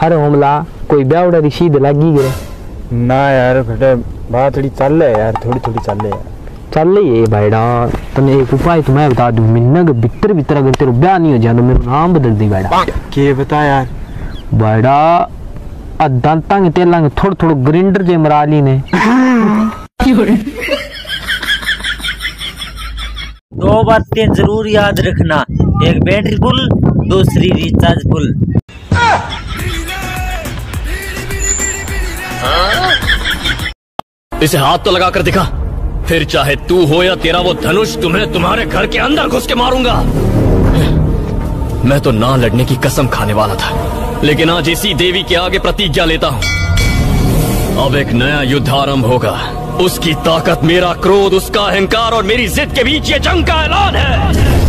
हर हमला कोई ब्यावड़ा रिशीद लागी गए ना यार बेटा बात थोड़ी चल है यार, थोड़ी थोड़ी चल है यार। चल रही है भाईडा। तने एक उपाय तो मैं बता दूं, मिन्ना के भीतर भीतर अगर तेरा ब्याह नहीं हो जाए तो मेरा नाम बदल दी भाईडा। के बता यार भाईडा दांता के तेला के थोड़ा थोड़ा ग्राइंडर जे मरा ली ने। दो बातें जरूर याद रखना, एक बैटरी फुल, दूसरी रिचार्ज फुल। इसे हाथ तो लगा कर दिखा, फिर चाहे तू हो या तेरा वो धनुष, तुम्हें तुम्हारे घर के अंदर घुस के मारूंगा। मैं तो ना लड़ने की कसम खाने वाला था, लेकिन आज इसी देवी के आगे प्रतिज्ञा लेता हूँ। अब एक नया युद्ध आरंभ होगा। उसकी ताकत, मेरा क्रोध, उसका अहंकार और मेरी जिद के बीच ये जंग का ऐलान है।